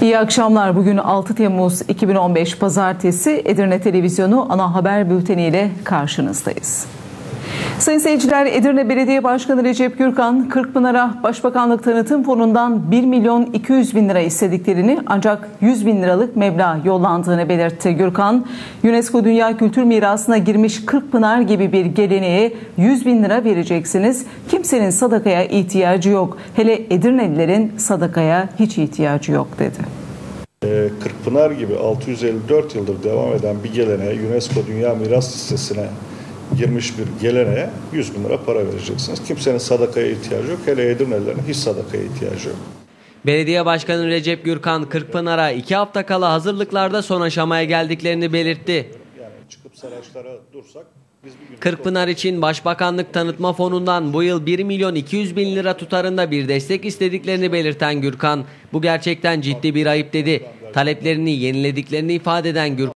İyi akşamlar. Bugün 6 Temmuz 2015 Pazartesi Edirne Televizyonu ana haber bülteniyle karşınızdayız. Sayın seyirciler, Edirne Belediye Başkanı Recep Gürkan, Kırkpınar'a Başbakanlık Tanıtım Fonu'ndan 1.200.000 lira istediklerini ancak 100.000 liralık meblağ yollandığını belirtti. Gürkan, UNESCO Dünya Kültür Mirası'na girmiş Kırkpınar gibi bir geleneğe 100.000 lira vereceksiniz. Kimsenin sadakaya ihtiyacı yok. Hele Edirnelilerin sadakaya hiç ihtiyacı yok dedi. Kırkpınar gibi 654 yıldır devam eden bir geleneğe, UNESCO Dünya Miras Listesi'ne girmiş bir geleneğe 100.000 lira para vereceksiniz. Kimsenin sadakaya ihtiyacı yok. Hele Edirnelilerin hiç sadakaya ihtiyacı yok. Belediye Başkanı Recep Gürkan, Kırkpınar'a 2 hafta kala hazırlıklarda son aşamaya geldiklerini belirtti. Yani çıkıp Saraçlara dursak Kırkpınar için Başbakanlık Tanıtma Fonu'ndan bu yıl 1.200.000 lira tutarında bir destek istediklerini belirten Gürkan, bu gerçekten ciddi bir ayıp dedi. Taleplerini yenilediklerini ifade eden Gürkan,